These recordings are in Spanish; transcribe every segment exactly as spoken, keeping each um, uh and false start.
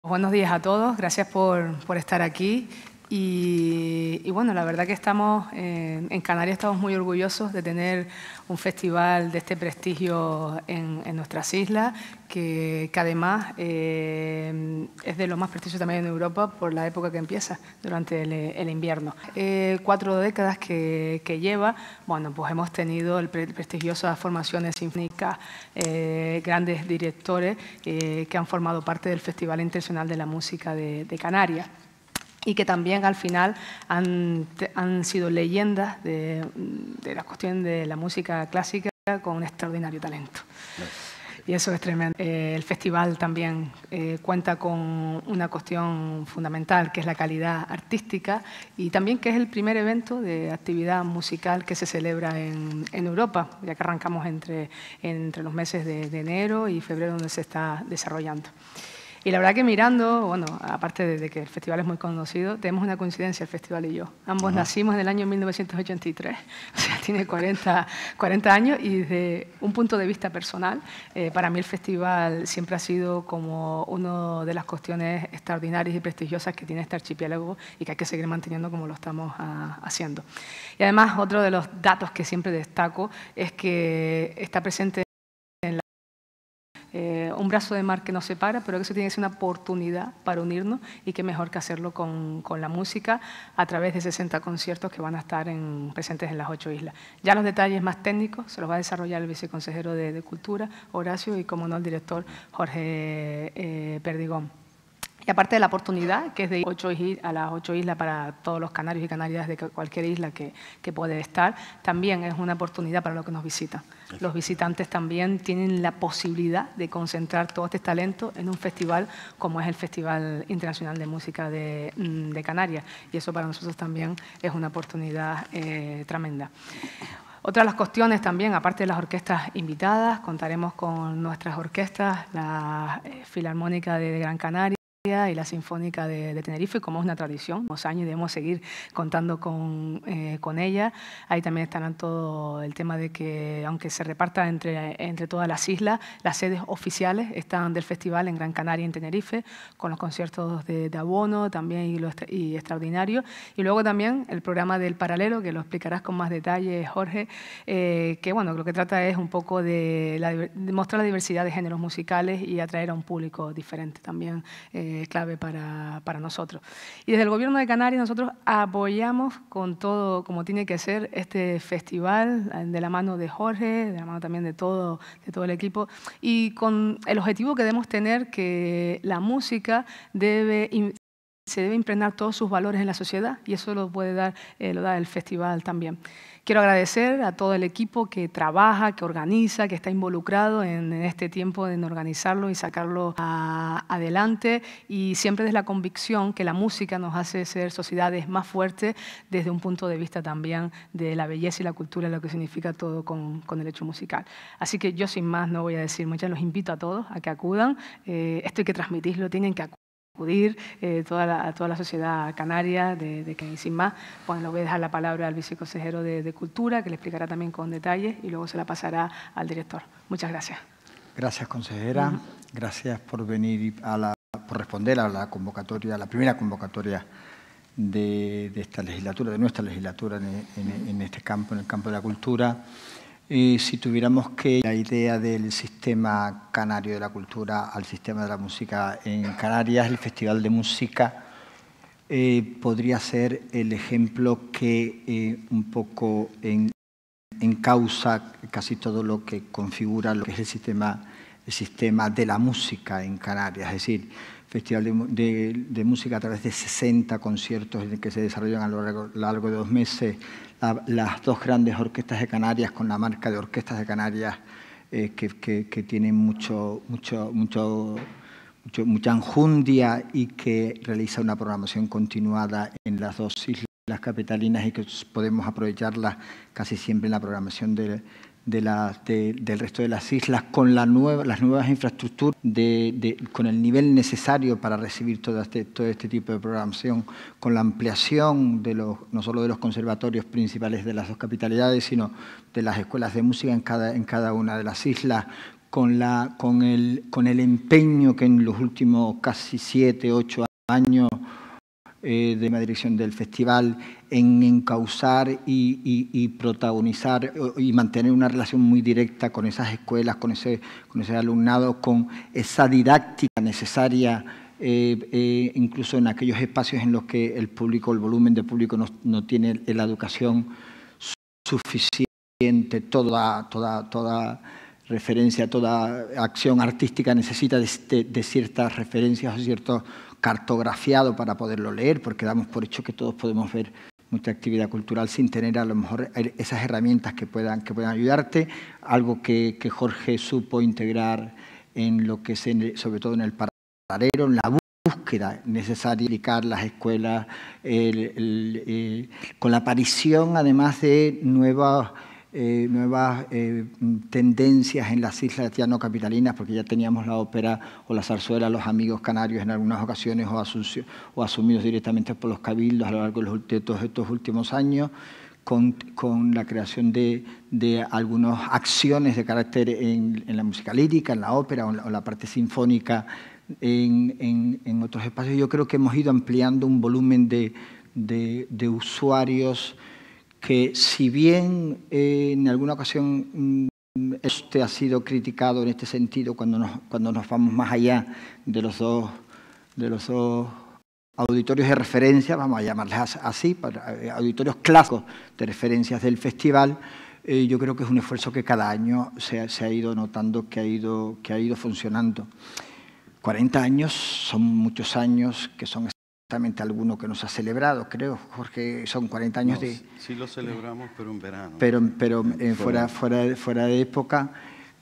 Buenos días a todos, gracias por, por estar aquí. Y, y bueno, la verdad que estamos eh, en Canarias estamos muy orgullosos de tener un festival de este prestigio en, en nuestras islas, que, que además eh, es de lo más prestigio también en Europa por la época que empieza, durante el, el invierno. Eh, cuatro décadas que, que lleva, bueno, pues hemos tenido el pre prestigiosas formaciones sinfónicas, eh, grandes directores eh, que han formado parte del Festival Internacional de la Música de, de Canarias, y que también al final han, han sido leyendas de, de la cuestión de la música clásica con un extraordinario talento. Y eso es tremendo. Eh, el festival también eh, cuenta con una cuestión fundamental, que es la calidad artística, y también que es el primer evento de actividad musical que se celebra en, en Europa, ya que arrancamos entre, entre los meses de, de enero y febrero, donde se está desarrollando. Y la verdad que mirando, bueno, aparte de, de que el festival es muy conocido, tenemos una coincidencia el festival y yo. Ambos uh-huh. nacimos en el año mil novecientos ochenta y tres, o sea, tiene cuarenta, cuarenta años, y desde un punto de vista personal, eh, para mí el festival siempre ha sido como una de las cuestiones extraordinarias y prestigiosas que tiene este archipiélago y que hay que seguir manteniendo como lo estamos a, haciendo. Y además, otro de los datos que siempre destaco es que está presente Eh, un brazo de mar que nos separa, pero que eso tiene que ser una oportunidad para unirnos, y qué mejor que hacerlo con, con la música a través de sesenta conciertos que van a estar en, presentes en las ocho islas. Ya los detalles más técnicos se los va a desarrollar el viceconsejero de, de Cultura, Horacio, y como no el director Jorge eh, Perdigón. Y aparte de la oportunidad, que es de ir ocho, a las ocho islas para todos los canarios y canarias de cualquier isla que, que puede estar, también es una oportunidad para los que nos visitan. Los visitantes también tienen la posibilidad de concentrar todo este talento en un festival como es el Festival Internacional de Música de, de Canarias, y eso para nosotros también es una oportunidad eh, tremenda. Otra de las cuestiones también, aparte de las orquestas invitadas, contaremos con nuestras orquestas, la Filarmónica de Gran Canaria y la Sinfónica de, de Tenerife, como es una tradición, unos años, y debemos seguir contando con, eh, con ella. Ahí también estarán todo el tema de que, aunque se reparta entre, entre todas las islas, las sedes oficiales están del festival en Gran Canaria y en Tenerife, con los conciertos de, de abono también y, lo extra, y extraordinario. Y luego también el programa del Paralelo, que lo explicarás con más detalle, Jorge, eh, que bueno, lo que trata es un poco de, la, de mostrar la diversidad de géneros musicales y atraer a un público diferente también, eh, clave para, para nosotros. Y desde el Gobierno de Canarias nosotros apoyamos con todo, como tiene que ser, este festival, de la mano de Jorge, de la mano también de todo, de todo el equipo, y con el objetivo que debemos tener, que la música debe, se debe impregnar todos sus valores en la sociedad, y eso lo puede dar, eh, lo da el festival también. Quiero agradecer a todo el equipo que trabaja, que organiza, que está involucrado en, en este tiempo en organizarlo y sacarlo a, adelante, y siempre desde la convicción que la música nos hace ser sociedades más fuertes desde un punto de vista también de la belleza y la cultura, lo que significa todo con, con el hecho musical. Así que yo sin más no voy a decir mucho, los invito a todos a que acudan, eh, esto hay que transmitirlo, tienen que acudir. acudir eh, toda, la, toda la sociedad canaria, de, de que sin más, bueno, le voy a dejar la palabra al viceconsejero de, de Cultura, que le explicará también con detalles, y luego se la pasará al director. Muchas gracias. Gracias, consejera. Uh-huh. Gracias por venir a la, por responder a la convocatoria, a la primera convocatoria de, de esta legislatura, de nuestra legislatura en, en, en este campo, en el campo de la cultura. Y si tuviéramos que la idea del sistema canario de la cultura al sistema de la música en Canarias, el Festival de Música eh, podría ser el ejemplo que eh, un poco en, encausa casi todo lo que configura lo que es el sistema, el sistema de la música en Canarias, es decir, Festival de, de, de música a través de sesenta conciertos que se desarrollan a lo largo, a lo largo de dos meses, la, las dos grandes orquestas de Canarias con la marca de Orquestas de Canarias eh, que, que, que tienen mucho, mucho, mucho, mucho, mucha enjundia y que realiza una programación continuada en las dos islas capitalinas y que podemos aprovecharla casi siempre en la programación de De la, de, del resto de las islas, con la nueva, las nuevas infraestructuras, de, de, con el nivel necesario para recibir todo este, todo este tipo de programación, con la ampliación de los, no solo de los conservatorios principales de las dos capitalidades, sino de las escuelas de música en cada, en cada una de las islas, con, la, con, el, con el empeño que en los últimos casi siete, ocho años eh, de la dirección del festival en encauzar y, y, y protagonizar y mantener una relación muy directa con esas escuelas, con ese, con ese alumnado, con esa didáctica necesaria, eh, eh, incluso en aquellos espacios en los que el público, el volumen de público no, no tiene la educación suficiente, toda, toda, toda referencia, toda acción artística necesita de, de, de ciertas referencias o cierto cartografiado para poderlo leer, porque damos por hecho que todos podemos ver mucha actividad cultural sin tener a lo mejor esas herramientas que puedan, que puedan ayudarte, algo que, que Jorge supo integrar en lo que se, sobre todo en el paralelo, en la búsqueda necesaria de aplicar las escuelas, el, el, el, con la aparición además de nuevas Eh, nuevas eh, tendencias en las islas ya no capitalinas, porque ya teníamos la ópera o la zarzuela, los amigos canarios en algunas ocasiones o, asuncio, o asumidos directamente por los cabildos a lo largo de, los, de todos estos últimos años, con, con la creación de, de algunas acciones de carácter en, en la música lírica, en la ópera o en la, o la parte sinfónica en, en, en otros espacios. Yo creo que hemos ido ampliando un volumen de, de, de usuarios que, si bien eh, en alguna ocasión mm, este ha sido criticado en este sentido cuando nos, cuando nos vamos más allá de los dos, de los dos auditorios de referencia, vamos a llamarles así, para, eh, auditorios clásicos de referencias del festival, eh, yo creo que es un esfuerzo que cada año se, se ha ido notando que ha ido, que ha ido funcionando. cuarenta años son muchos años, que son exactamente alguno que nos ha celebrado, creo, Jorge, son cuarenta años no, de... Sí lo celebramos, pero en verano. Pero, pero eh, fuera, fuera, de, fuera de época,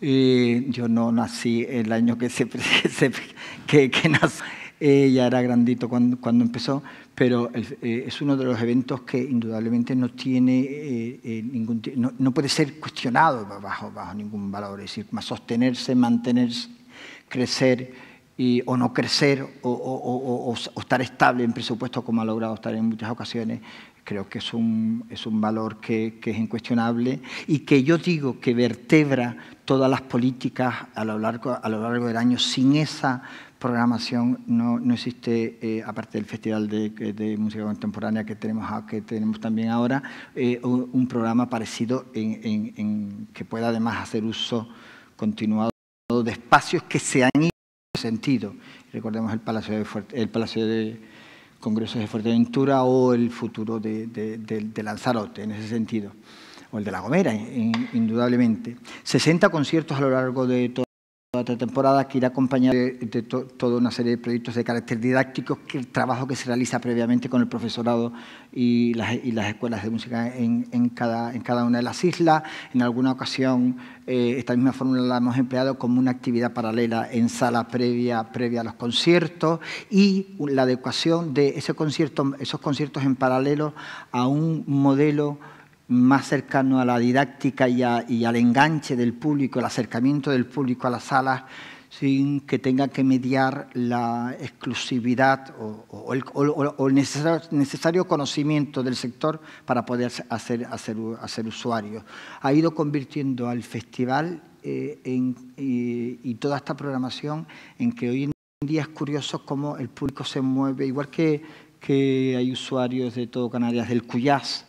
eh, yo no nací el año que, se, se, que, que nací, eh, ya era grandito cuando, cuando empezó, pero el, eh, es uno de los eventos que indudablemente no tiene eh, eh, ningún... No, no puede ser cuestionado bajo, bajo ningún valor, es decir, más sostenerse, mantenerse, crecer, Y, o no crecer o, o, o, o estar estable en presupuesto como ha logrado estar en muchas ocasiones, creo que es un, es un valor que, que es incuestionable y que yo digo que vertebra todas las políticas a lo largo, a lo largo del año. Sin esa programación no, no existe, eh, aparte del Festival de, de Música Contemporánea que tenemos, que tenemos también ahora, eh, un, un programa parecido en, en, en que pueda además hacer uso continuado de espacios que se han ido sentido. Recordemos el Palacio de, Fuerte, el Palacio de Congresos de Fuerteventura o el futuro de, de, de, de Lanzarote, en ese sentido, o el de La Gomera, in, indudablemente. sesenta conciertos a lo largo de toda esta temporada que irá acompañado de, de to, toda una serie de proyectos de carácter didáctico, que el trabajo que se realiza previamente con el profesorado y las, y las escuelas de música en, en, cada, en cada una de las islas. En alguna ocasión eh, esta misma fórmula la hemos empleado como una actividad paralela en sala previa, previa a los conciertos, y la adecuación de ese concierto, esos conciertos en paralelo a un modelo más cercano a la didáctica y, a, y al enganche del público, el acercamiento del público a las salas, sin que tenga que mediar la exclusividad o, o el, o, o el necesario, necesario conocimiento del sector para poder hacer, hacer, hacer usuarios. Ha ido convirtiendo al festival eh, en, y, y toda esta programación en que hoy en día es curioso cómo el público se mueve, igual que, que hay usuarios de todo Canarias, del Cuyás,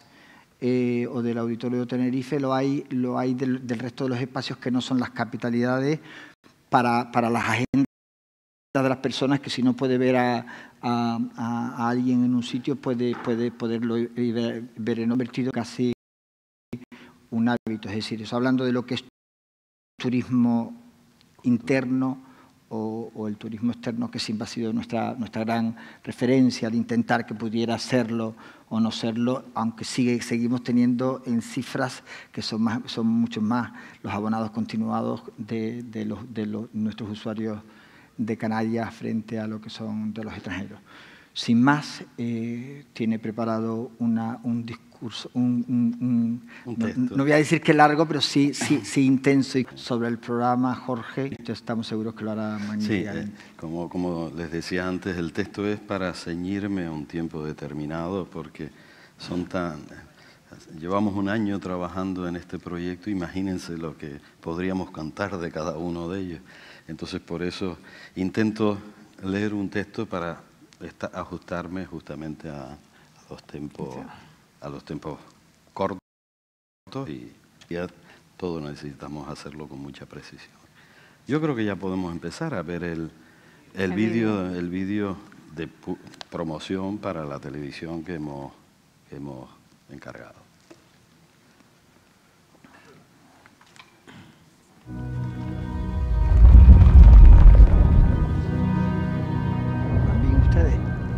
Eh, o del Auditorio de Tenerife, lo hay, lo hay del, del resto de los espacios que no son las capitalidades, para, para las agendas de las personas que, si no puede ver a, a, a alguien en un sitio, puede, puede poderlo ver, ver en convertido casi un hábito. Es decir, eso hablando de lo que es turismo interno o, o el turismo externo, que siempre ha sido nuestra, nuestra gran referencia, al intentar que pudiera serlo o no serlo, aunque sigue, seguimos teniendo en cifras que son, más, son mucho más los abonados continuados de, de, los, de los, nuestros usuarios de Canarias frente a lo que son de los extranjeros. Sin más, eh, tiene preparado una, un discurso, un, un, un, un no, no voy a decir que largo, pero sí, sí, sí intenso sobre el programa, Jorge. Estamos seguros que lo hará magníficamente. Sí, eh, como, como les decía antes, el texto es para ceñirme a un tiempo determinado, porque son tan, llevamos un año trabajando en este proyecto, imagínense lo que podríamos cantar de cada uno de ellos. Entonces, por eso intento leer un texto para esta, ajustarme justamente a, a los tempos, a los tempos cortos y ya todos necesitamos hacerlo con mucha precisión. Yo creo que ya podemos empezar a ver el, el vídeo el vídeo de promoción para la televisión que hemos, que hemos encargado. ¿Van bien ustedes?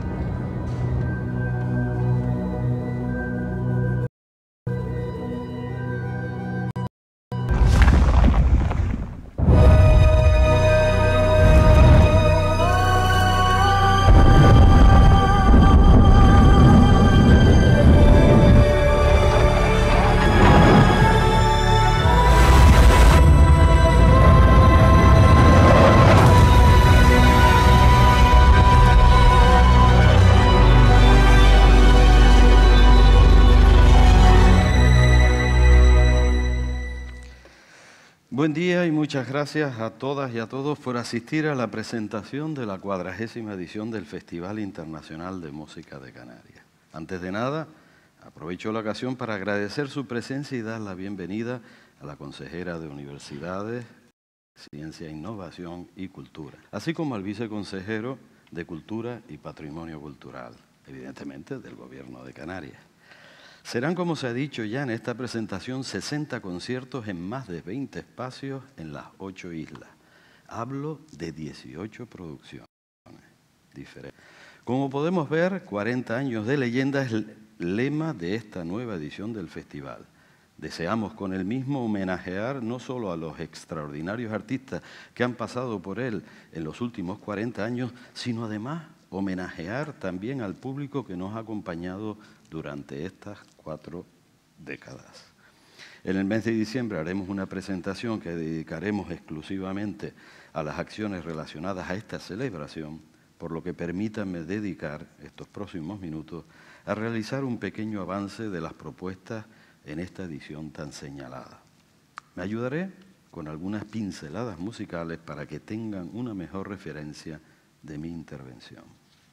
Buen día y muchas gracias a todas y a todos por asistir a la presentación de la cuadragésima edición del Festival Internacional de Música de Canarias. Antes de nada, aprovecho la ocasión para agradecer su presencia y dar la bienvenida a la consejera de Universidades, Ciencia, Innovación y Cultura, así como al viceconsejero de Cultura y Patrimonio Cultural, evidentemente del Gobierno de Canarias. Serán, como se ha dicho ya en esta presentación, sesenta conciertos en más de veinte espacios en las ocho islas. Hablo de dieciocho producciones diferentes. Como podemos ver, cuarenta años de leyenda es el lema de esta nueva edición del festival. Deseamos con el mismo homenajear no solo a los extraordinarios artistas que han pasado por él en los últimos cuarenta años, sino además homenajear también al público que nos ha acompañado durante estas cuatro décadas. En el mes de diciembre haremos una presentación que dedicaremos exclusivamente a las acciones relacionadas a esta celebración, por lo que permítanme dedicar estos próximos minutos a realizar un pequeño avance de las propuestas en esta edición tan señalada. Me ayudaré con algunas pinceladas musicales para que tengan una mejor referencia de mi intervención.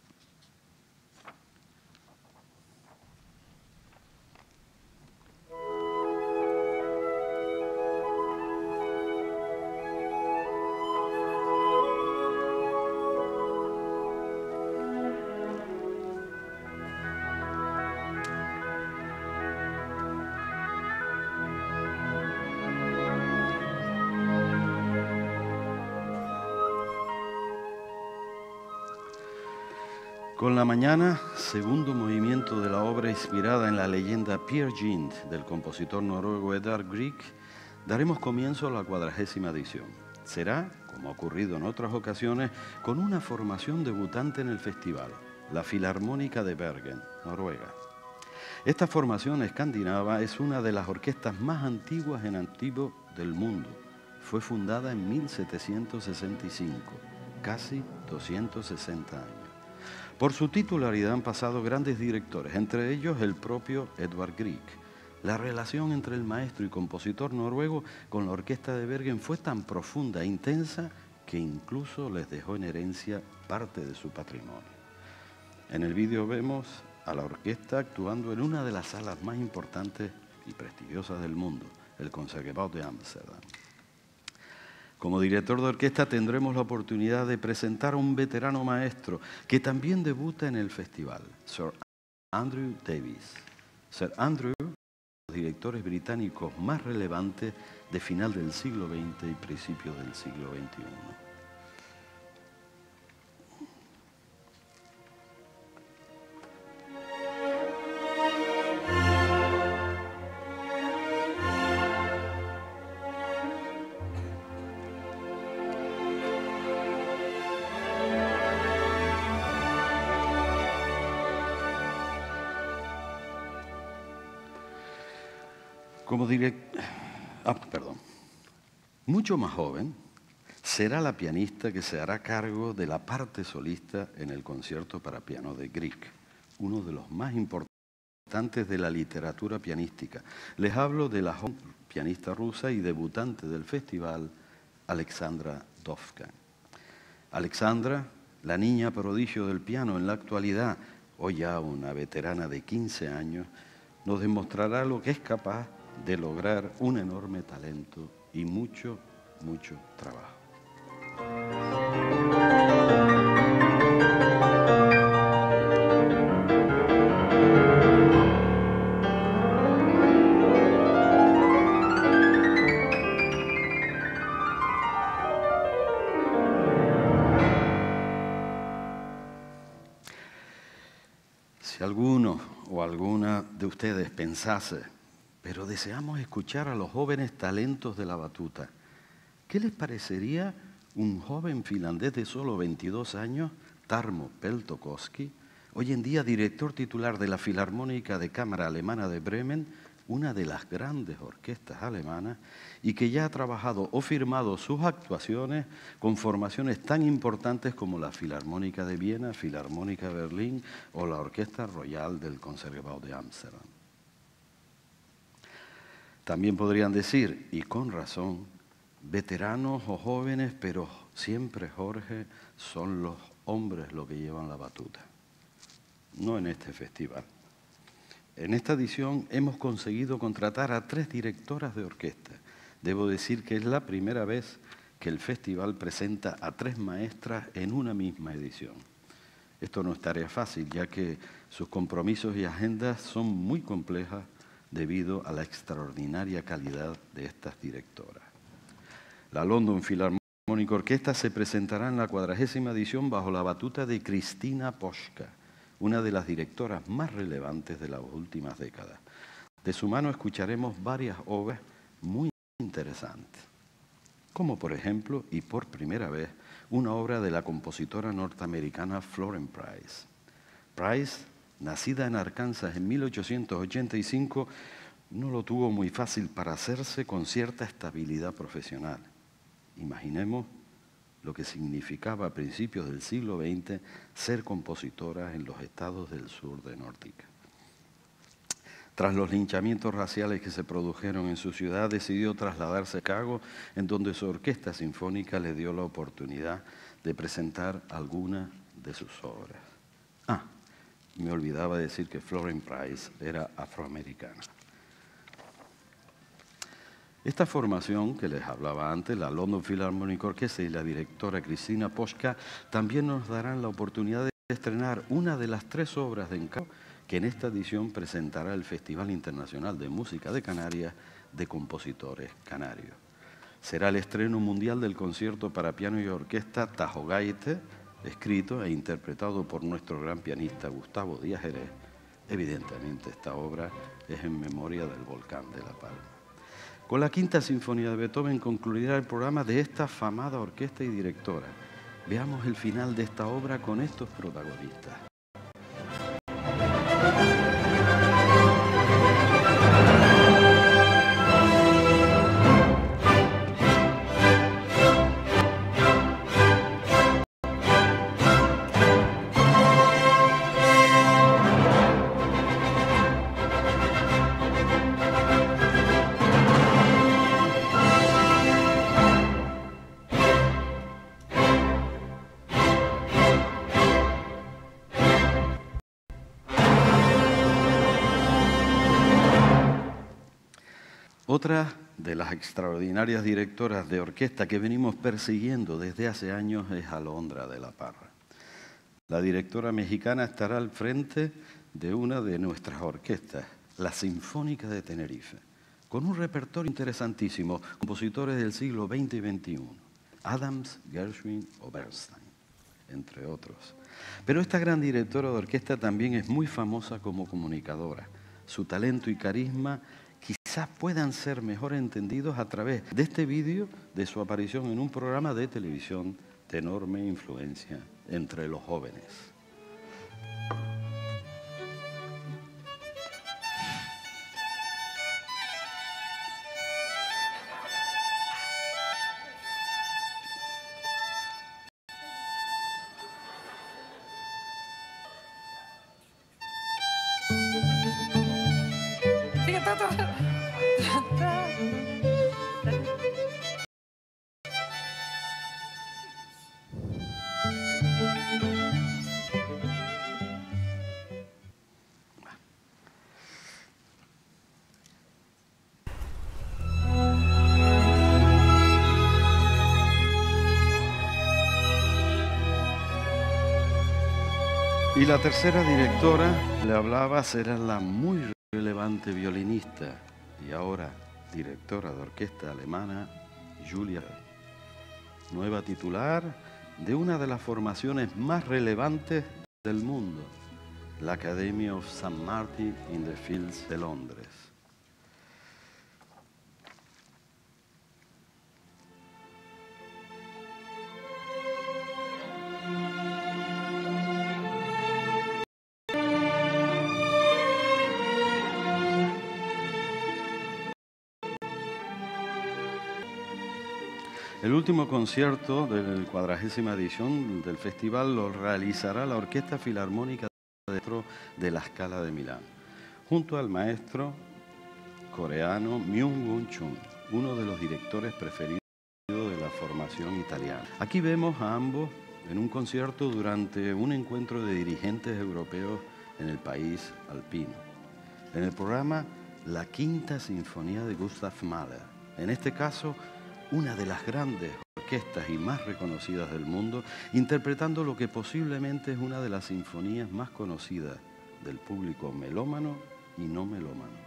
Con la mañana, segundo movimiento de la obra inspirada en la leyenda Peer Gynt del compositor noruego Edvard Grieg, daremos comienzo a la cuadragésima edición. Será, como ha ocurrido en otras ocasiones, con una formación debutante en el festival, la Filarmónica de Bergen, Noruega. Esta formación escandinava es una de las orquestas más antiguas en activo del mundo. Fue fundada en mil setecientos sesenta y cinco, casi doscientos sesenta años. Por su titularidad han pasado grandes directores, entre ellos el propio Edvard Grieg. La relación entre el maestro y compositor noruego con la orquesta de Bergen fue tan profunda e intensa que incluso les dejó en herencia parte de su patrimonio. En el vídeo vemos a la orquesta actuando en una de las salas más importantes y prestigiosas del mundo, el Concertgebouw de Ámsterdam. Como director de orquesta tendremos la oportunidad de presentar a un veterano maestro que también debuta en el festival, Sir Andrew Davies. Sir Andrew, uno de los directores británicos más relevantes de final del siglo veinte y principio del siglo veintiuno. Como direct... ah, perdón. Mucho más joven, será la pianista que se hará cargo de la parte solista en el concierto para piano de Grieg, uno de los más importantes de la literatura pianística. Les hablo de la joven pianista rusa y debutante del festival, Alexandra Dovkan. Alexandra, la niña prodigio del piano en la actualidad, hoy ya una veterana de quince años, nos demostrará lo que es capaz de lograr un enorme talento y mucho, mucho trabajo. Si alguno o alguna de ustedes pensase, pero deseamos escuchar a los jóvenes talentos de la batuta, ¿qué les parecería un joven finlandés de solo veintidós años, Tarmo Peltokoski, hoy en día director titular de la Filarmónica de Cámara Alemana de Bremen, una de las grandes orquestas alemanas, y que ya ha trabajado o firmado sus actuaciones con formaciones tan importantes como la Filarmónica de Viena, Filarmónica de Berlín o la Orquesta Royal del Conservatorio de Ámsterdam? También podrían decir, y con razón, veteranos o jóvenes, pero siempre, Jorge, son los hombres los que llevan la batuta. No en este festival. En esta edición hemos conseguido contratar a tres directoras de orquesta. Debo decir que es la primera vez que el festival presenta a tres maestras en una misma edición. Esto no es tarea fácil, ya que sus compromisos y agendas son muy complejas debido a la extraordinaria calidad de estas directoras. La London Philharmonic Orchestra se presentará en la cuadragésima edición bajo la batuta de Kristina Poschka, una de las directoras más relevantes de las últimas décadas. De su mano escucharemos varias obras muy interesantes, como por ejemplo, y por primera vez, una obra de la compositora norteamericana Florence Price. Price, nacida en Arkansas en mil ochocientos ochenta y cinco, no lo tuvo muy fácil para hacerse con cierta estabilidad profesional. Imaginemos lo que significaba a principios del siglo veinte ser compositora en los estados del sur de Nórdica. Tras los linchamientos raciales que se produjeron en su ciudad, decidió trasladarse a Chicago, en donde su orquesta sinfónica le dio la oportunidad de presentar algunas de sus obras. Ah, me olvidaba decir que Florence Price era afroamericana. Esta formación que les hablaba antes, la London Philharmonic Orchestra y la directora Kristina Poschka, también nos darán la oportunidad de estrenar una de las tres obras de encargo que en esta edición presentará el Festival Internacional de Música de Canarias de Compositores Canarios. Será el estreno mundial del concierto para piano y orquesta Tajo Gaite, escrito e interpretado por nuestro gran pianista Gustavo Díaz Jerez. Evidentemente esta obra es en memoria del volcán de La Palma. Con la Quinta Sinfonía de Beethoven concluirá el programa de esta afamada orquesta y directora. Veamos el final de esta obra con estos protagonistas. Otra de las extraordinarias directoras de orquesta que venimos persiguiendo desde hace años es Alondra de la Parra. La directora mexicana estará al frente de una de nuestras orquestas, la Sinfónica de Tenerife, con un repertorio interesantísimo, compositores del siglo veinte y veintiuno, Adams, Gershwin o Bernstein, entre otros. Pero esta gran directora de orquesta también es muy famosa como comunicadora. Su talento y carisma quizás puedan ser mejor entendidos a través de este vídeo de su aparición en un programa de televisión de enorme influencia entre los jóvenes. Y la tercera directora, le hablaba, será la muy relevante violinista y ahora directora de orquesta alemana, Julia, nueva titular de una de las formaciones más relevantes del mundo, la Academy of Saint Martin in the Fields de Londres. El último concierto de la cuadragésima edición del festival lo realizará la Orquesta Filarmónica de la Scala de Milán, junto al maestro coreano Myung-Whun Chung, uno de los directores preferidos de la formación italiana. Aquí vemos a ambos en un concierto durante un encuentro de dirigentes europeos en el país alpino. En el programa, la Quinta Sinfonía de Gustav Mahler, en este caso, una de las grandes orquestas y más reconocidas del mundo, interpretando lo que posiblemente es una de las sinfonías más conocidas del público melómano y no melómano.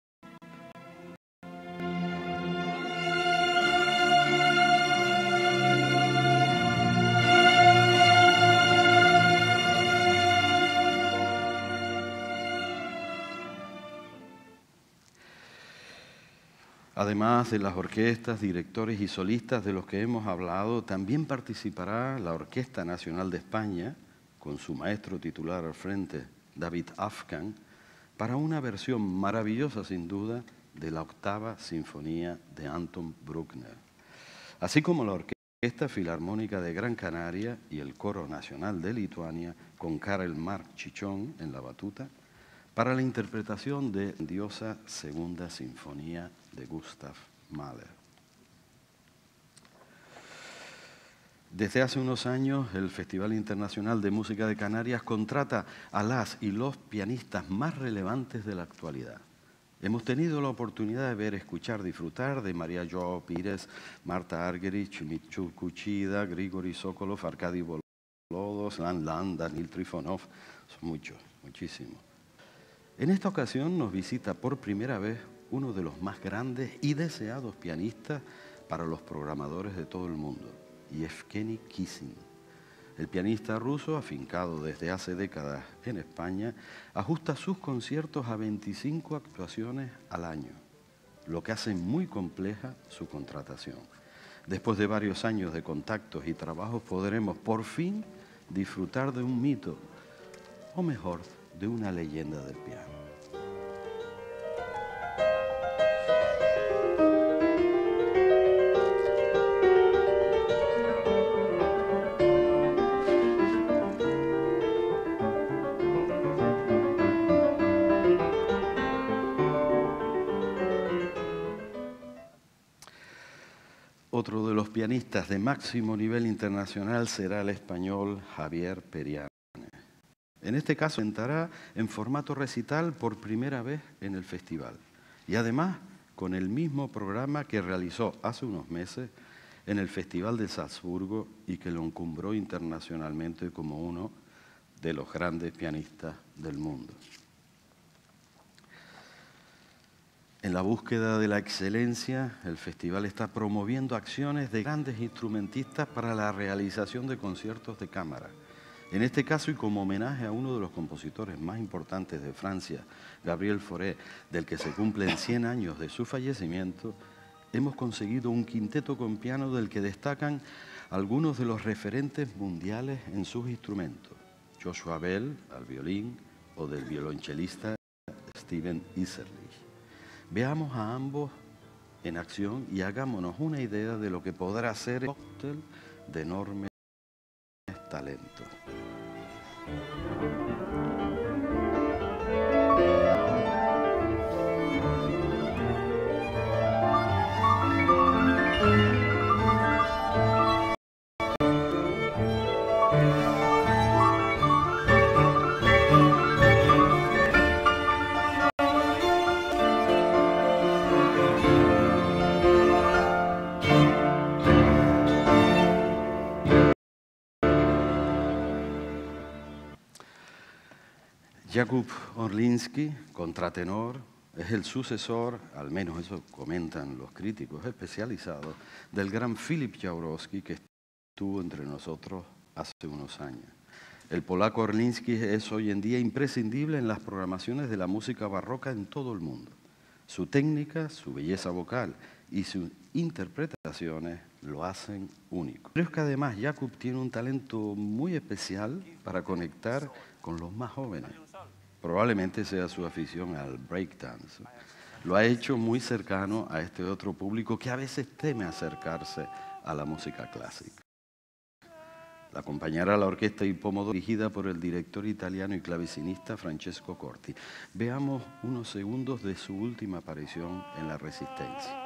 Además de las orquestas, directores y solistas de los que hemos hablado, también participará la Orquesta Nacional de España, con su maestro titular al frente, David Afkan, para una versión maravillosa sin duda de la octava sinfonía de Anton Bruckner, así como la Orquesta Filarmónica de Gran Canaria y el Coro Nacional de Lituania, con Karel Mark Chichón en la batuta, para la interpretación de Diosa Segunda Sinfonía de Gustav Mahler. Desde hace unos años, el Festival Internacional de Música de Canarias contrata a las y los pianistas más relevantes de la actualidad. Hemos tenido la oportunidad de ver, escuchar, disfrutar de María Joao Pires, Marta Argerich, Mitchell Kuchida, Grigori Sokolov, Arkady Volodos, Lan Lan, Danil Trifonov, son muchos, muchísimos. En esta ocasión nos visita por primera vez uno de los más grandes y deseados pianistas para los programadores de todo el mundo, Yevgeny Kissin. El pianista ruso, afincado desde hace décadas en España, ajusta sus conciertos a veinticinco actuaciones al año, lo que hace muy compleja su contratación. Después de varios años de contactos y trabajos, podremos por fin disfrutar de un mito, o mejor, de una leyenda del piano. Otro de los pianistas de máximo nivel internacional será el español Javier Periane. En este caso, entrará en formato recital por primera vez en el festival y además con el mismo programa que realizó hace unos meses en el Festival de Salzburgo y que lo encumbró internacionalmente como uno de los grandes pianistas del mundo. En la búsqueda de la excelencia, el festival está promoviendo acciones de grandes instrumentistas para la realización de conciertos de cámara. En este caso, y como homenaje a uno de los compositores más importantes de Francia, Gabriel Fauré, del que se cumplen cien años de su fallecimiento, hemos conseguido un quinteto con piano del que destacan algunos de los referentes mundiales en sus instrumentos. Joshua Bell, al violín, o del violonchelista Steven Easerlich. Veamos a ambos en acción y hagámonos una idea de lo que podrá ser el cóctel de enormes talentos. Jakub Orliński, contratenor, es el sucesor, al menos eso comentan los críticos especializados, del gran Filip Jaworski que estuvo entre nosotros hace unos años. El polaco Orliński es hoy en día imprescindible en las programaciones de la música barroca en todo el mundo. Su técnica, su belleza vocal y sus interpretaciones lo hacen único. Creo que además Jakub tiene un talento muy especial para conectar con los más jóvenes. Probablemente sea su afición al breakdance. Lo ha hecho muy cercano a este otro público que a veces teme acercarse a la música clásica. La acompañará la orquesta Hipómodo dirigida por el director italiano y clavecinista Francesco Corti. Veamos unos segundos de su última aparición en La Resistencia.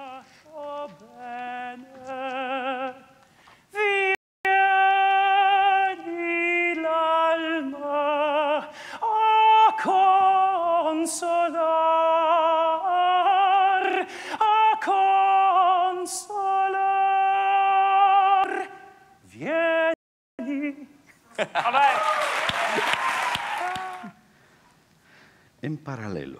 En paralelo.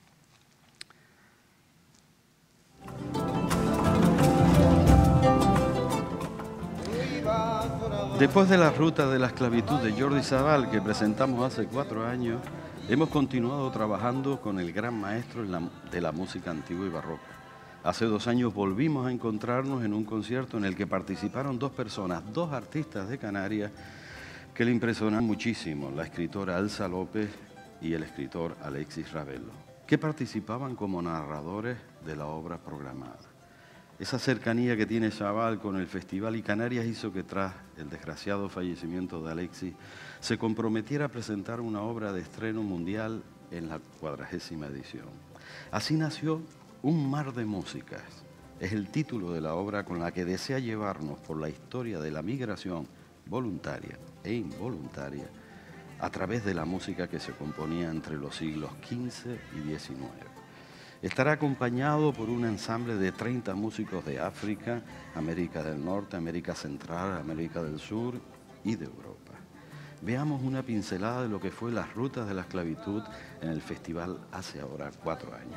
Después de la ruta de la esclavitud de Jordi Savall que presentamos hace cuatro años, hemos continuado trabajando con el gran maestro de la música antigua y barroca. Hace dos años volvimos a encontrarnos en un concierto en el que participaron dos personas, dos artistas de Canarias que le impresionaron muchísimo, la escritora Elsa López y el escritor Alexis Ravelo, que participaban como narradores de la obra programada. Esa cercanía que tiene Savall con el Festival y Canarias hizo que tras el desgraciado fallecimiento de Alexis se comprometiera a presentar una obra de estreno mundial en la cuadragésima edición. Así nació Un mar de músicas. Es el título de la obra con la que desea llevarnos por la historia de la migración voluntaria e involuntaria a través de la música que se componía entre los siglos quince y diecinueve. Estará acompañado por un ensamble de treinta músicos de África, América del Norte, América Central, América del Sur y de Europa. Veamos una pincelada de lo que fue las rutas de la esclavitud en el festival hace ahora cuatro años.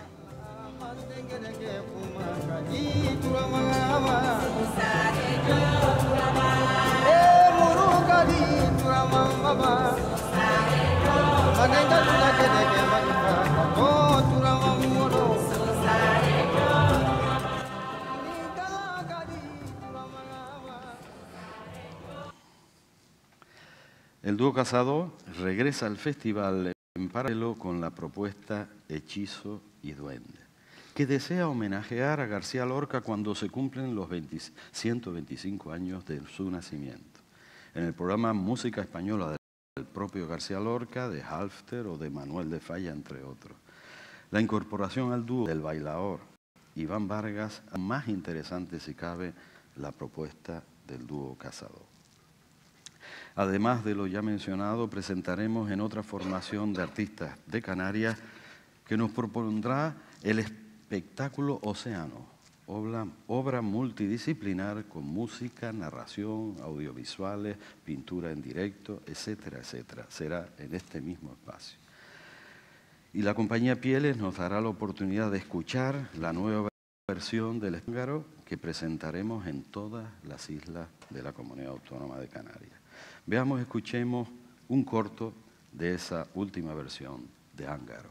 El dúo Casado regresa al festival en paralelo con la propuesta Hechizo y Duende, que desea homenajear a García Lorca cuando se cumplen los ciento veinticinco años de su nacimiento. En el programa Música Española del propio García Lorca, de Halfter o de Manuel de Falla, entre otros. La incorporación al dúo del bailaor Iván Vargas, más interesante si cabe la propuesta del dúo Casado. Además de lo ya mencionado, presentaremos en otra formación de artistas de Canarias que nos propondrá el espectáculo Océano, obra, obra multidisciplinar con música, narración, audiovisuales, pintura en directo, etcétera, etcétera. Será en este mismo espacio. Y la compañía Pieles nos dará la oportunidad de escuchar la nueva versión del Húngaro que presentaremos en todas las islas de la Comunidad Autónoma de Canarias. Veamos, escuchemos un corto de esa última versión de Húngaro.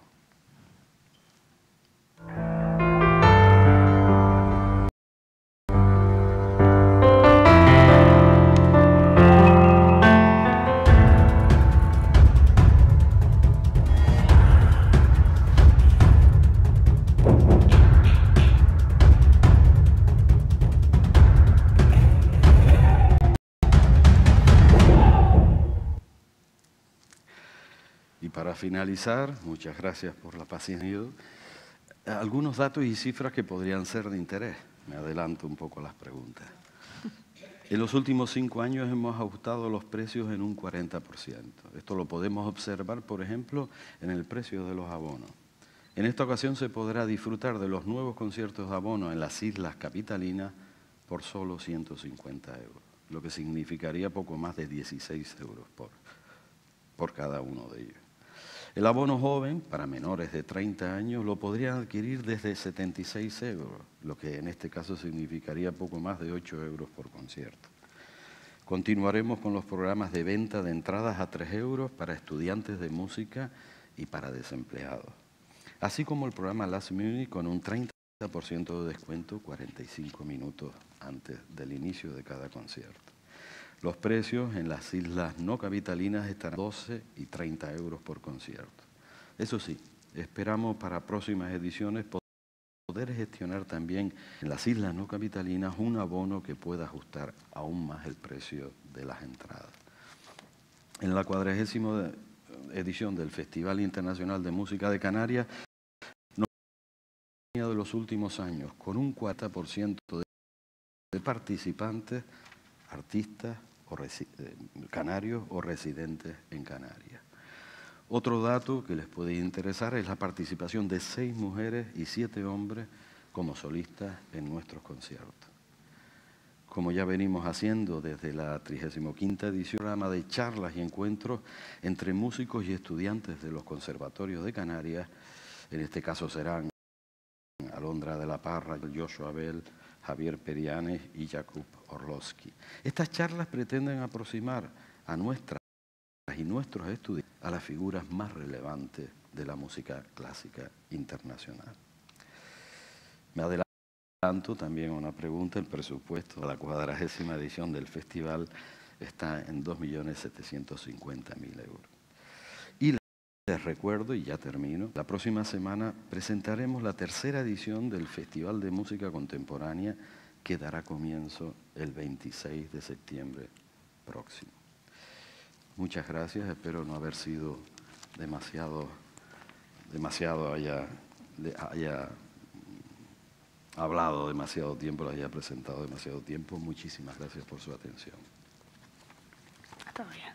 Para finalizar, muchas gracias por la paciencia, algunos datos y cifras que podrían ser de interés. Me adelanto un poco a las preguntas. En los últimos cinco años hemos ajustado los precios en un cuarenta por ciento. Esto lo podemos observar, por ejemplo, en el precio de los abonos. En esta ocasión se podrá disfrutar de los nuevos conciertos de abono en las islas capitalinas por solo ciento cincuenta euros, lo que significaría poco más de dieciséis euros por, por cada uno de ellos. El abono joven, para menores de treinta años, lo podrían adquirir desde setenta y seis euros, lo que en este caso significaría poco más de ocho euros por concierto. Continuaremos con los programas de venta de entradas a tres euros para estudiantes de música y para desempleados, así como el programa Last Minute con un treinta por ciento de descuento cuarenta y cinco minutos antes del inicio de cada concierto. Los precios en las islas no capitalinas estarán doce y treinta euros por concierto. Eso sí, esperamos para próximas ediciones poder gestionar también en las islas no capitalinas un abono que pueda ajustar aún más el precio de las entradas. En la cuadragésima edición del Festival Internacional de Música de Canarias, de los últimos años, con un cuarenta por ciento de participantes, artistas o canarios o residentes en Canarias. Otro dato que les puede interesar es la participación de seis mujeres y siete hombres como solistas en nuestros conciertos. Como ya venimos haciendo desde la trigésima quinta edición, un programa de charlas y encuentros entre músicos y estudiantes de los conservatorios de Canarias, en este caso serán Alondra de la Parra, Joshua Bell, Javier Perianes y Jakub Orlowski. Estas charlas pretenden aproximar a nuestras y nuestros estudiantes a las figuras más relevantes de la música clásica internacional. Me adelanto también a una pregunta. El presupuesto de la cuadragésima edición del festival está en dos millones setecientos cincuenta mil euros. Y les recuerdo, y ya termino, la próxima semana presentaremos la tercera edición del Festival de Música Contemporánea que dará comienzo el veintiséis de septiembre próximo. Muchas gracias, espero no haber sido demasiado, demasiado haya, haya hablado demasiado tiempo, lo haya presentado demasiado tiempo. Muchísimas gracias por su atención. Está bien.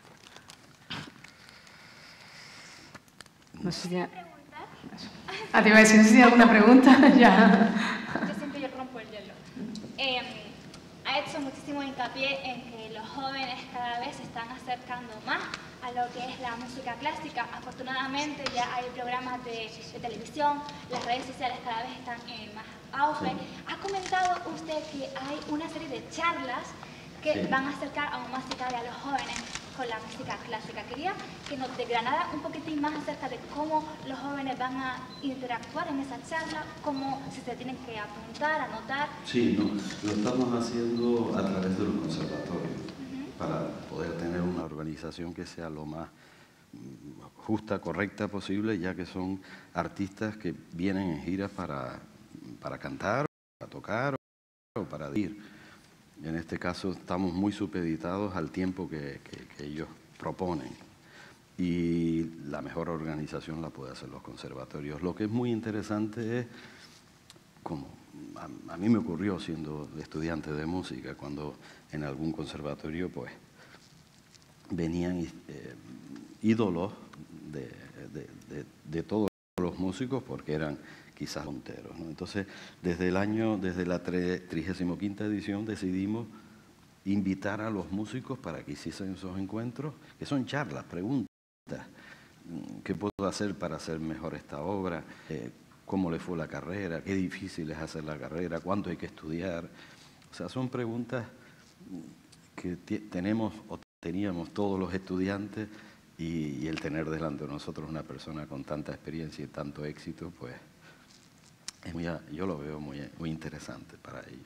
No sé si tiene... Ah, te iba a decir, no sé si tiene alguna pregunta. Ya. Yo siempre yo rompo el hielo. Eh, ha hecho muchísimo hincapié en que los jóvenes cada vez se están acercando más a lo que es la música clásica. Afortunadamente ya hay programas de, de televisión, las redes sociales cada vez están en más auge. Ha comentado usted que hay una serie de charlas que sí. van a acercar aún más a los jóvenes con la música clásica. Quería que nos desgranara un poquitín más acerca de cómo los jóvenes van a interactuar en esa charla, cómo si se tienen que apuntar, anotar. Sí, no, lo estamos haciendo a través de los conservatorios, uh-huh. para poder tener una organización que sea lo más justa, correcta posible, ya que son artistas que vienen en giras para, para cantar, para tocar o para ir. En este caso estamos muy supeditados al tiempo que, que, que ellos proponen y la mejor organización la puede hacer los conservatorios. Lo que es muy interesante es, como a, a mí me ocurrió siendo estudiante de música, cuando en algún conservatorio pues venían eh, ídolos de, de, de, de todos los músicos porque eran quizás punteros, ¿no? Entonces, desde el año, desde la trigésima quinta edición decidimos invitar a los músicos para que hiciesen esos encuentros, que son charlas, preguntas. ¿Qué puedo hacer para hacer mejor esta obra? Eh, ¿Cómo le fue la carrera? ¿Qué difícil es hacer la carrera? ¿Cuánto hay que estudiar? O sea, son preguntas que tenemos o teníamos todos los estudiantes y, y el tener delante de nosotros una persona con tanta experiencia y tanto éxito, pues es muy, yo lo veo muy, muy interesante para ellos.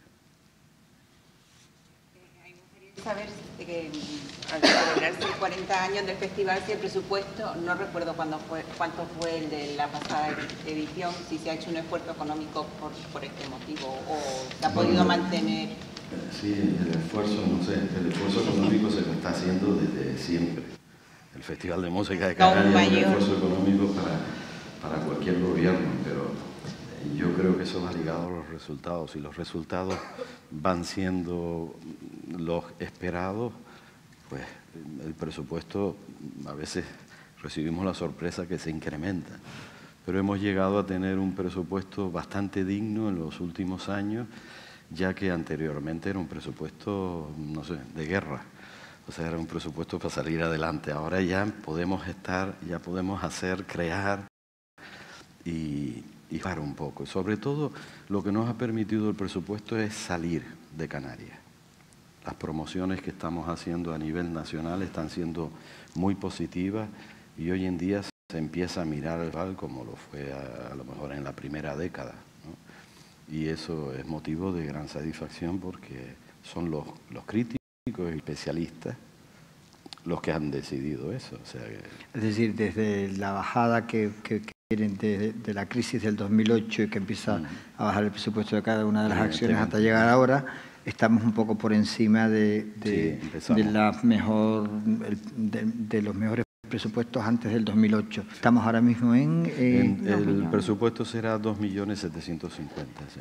Saber que al celebrarse cuarenta años del festival, si el presupuesto, no recuerdo cuándo fue, cuánto fue el de la pasada edición, si se ha hecho un esfuerzo económico por, por este motivo o se ha podido bueno, mantener. Sí, el esfuerzo, no sé, el esfuerzo económico se lo está haciendo desde siempre. El Festival de Música de Canarias es un esfuerzo económico para, para cualquier gobierno, pero yo creo que eso va ligado a los resultados. Si los resultados van siendo los esperados, pues el presupuesto a veces recibimos la sorpresa que se incrementa. Pero hemos llegado a tener un presupuesto bastante digno en los últimos años, ya que anteriormente era un presupuesto, no sé, de guerra. O sea, era un presupuesto para salir adelante. Ahora ya podemos estar, ya podemos hacer, crear y, y parar un poco. Y sobre todo, lo que nos ha permitido el presupuesto es salir de Canarias. Las promociones que estamos haciendo a nivel nacional están siendo muy positivas y hoy en día se empieza a mirar el festival como lo fue a, a lo mejor en la primera década, ¿no? Y eso es motivo de gran satisfacción porque son los, los críticos y especialistas los que han decidido eso. O sea que... Es decir, desde la bajada que, que, que vienen de, de la crisis del dos mil ocho y que empieza mm. a bajar el presupuesto de cada una de las acciones hasta llegar ahora, estamos un poco por encima de, de, sí, de, la mejor, de, de los mejores presupuestos antes del dos mil ocho. Estamos ahora mismo en... Eh, en el millones. Presupuesto será dos millones setecientos cincuenta, sí.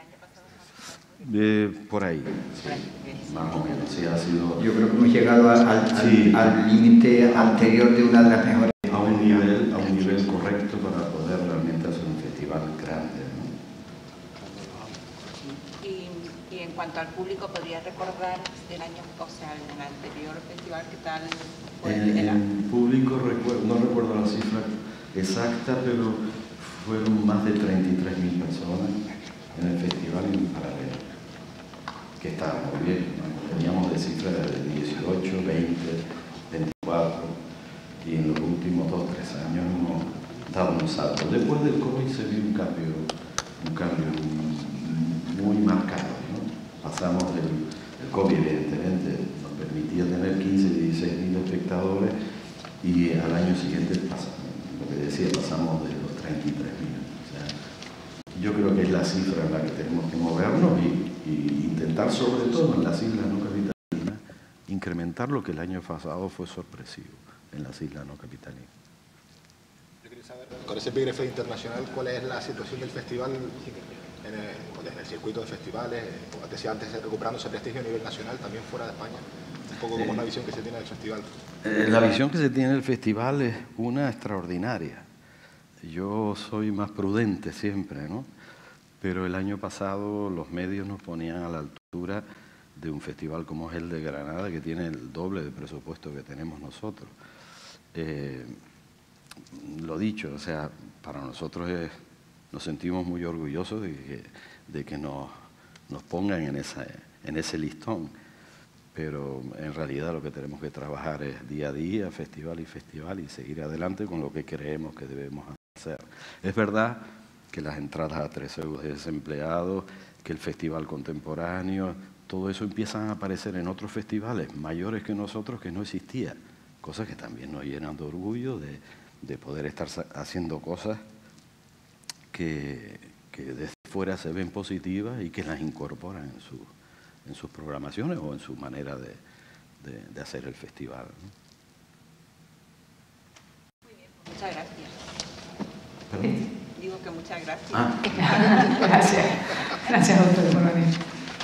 Eh, por ahí, sí, más o menos, sí, ha sido... Yo creo que hemos llegado al, al, sí. al límite anterior de una de las mejores... A un nivel, a un nivel correcto para poder realmente hacer un festival grande, ¿no? Y, y en cuanto al público, ¿podría recordar del año, o sea, el anterior festival, qué tal fue? El, el público, no recuerdo la cifra exacta, pero fueron más de treinta y tres mil personas en el festival en paralelo, que estaba muy bien, ¿no? Teníamos de cifras de dieciocho, veinte, veinticuatro, y en los últimos dos o tres años hemos dado un salto. Después del COVID se vio un cambio, un cambio muy marcado, ¿no? Pasamos del el COVID, evidentemente, nos permitía tener quince, dieciséis mil espectadores, y al año siguiente pasamos, lo que decía, pasamos de los treinta y tres mil. O sea, yo creo que es la cifra en la que tenemos que movernos y, y intentar, sobre todo en las islas no capitalinas, incrementar lo que el año pasado fue sorpresivo en las islas no capitalinas. Yo quería saber, con ese epígrafe internacional, ¿cuál es la situación del festival en el, en el circuito de festivales? Como decía antes, recuperando ese prestigio a nivel nacional, también fuera de España. Un poco como eh, la visión que se tiene del festival. Eh, la visión que se tiene del festival es una extraordinaria. Yo soy más prudente siempre, ¿no? Pero el año pasado los medios nos ponían a la altura de un festival como es el de Granada, que tiene el doble de presupuesto que tenemos nosotros. Eh, lo dicho, o sea, para nosotros es, nos sentimos muy orgullosos de que, de que nos, nos pongan en, esa, en ese listón, pero en realidad lo que tenemos que trabajar es día a día, festival y festival, y seguir adelante con lo que creemos que debemos hacer. Es verdad que las entradas a tres euros de desempleados, que el festival contemporáneo, todo eso empiezan a aparecer en otros festivales mayores que nosotros que no existía, cosas que también nos llenan de orgullo de, de poder estar haciendo cosas que, que desde fuera se ven positivas y que las incorporan en, su, en sus programaciones o en su manera de, de, de hacer el festival, ¿no? Muy bien, muchas gracias. ¿Perdón? Digo que muchas gracias. Ah. Gracias. Gracias a ustedes por venir.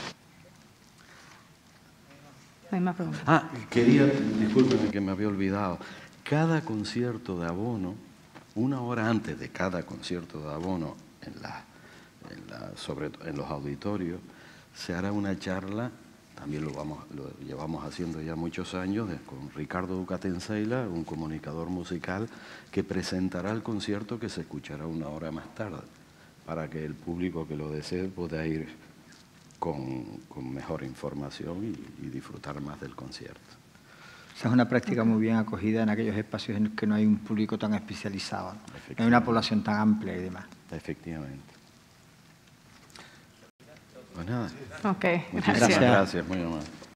No hay más preguntas. Ah, quería, discúlpenme que me había olvidado, cada concierto de abono, una hora antes de cada concierto de abono, en, la, en, la, sobre, en los auditorios, se hará una charla, también lo, vamos, lo llevamos haciendo ya muchos años, de, con Ricardo Ducatenseila, un comunicador musical, que presentará el concierto que se escuchará una hora más tarde, para que el público que lo desee pueda ir Con, con mejor información y, y disfrutar más del concierto. Esa es una práctica muy bien acogida en aquellos espacios en los que no hay un público tan especializado, no hay una población tan amplia y demás. Efectivamente. Pues nada. Ok, Muchas gracias. gracias, muy amable.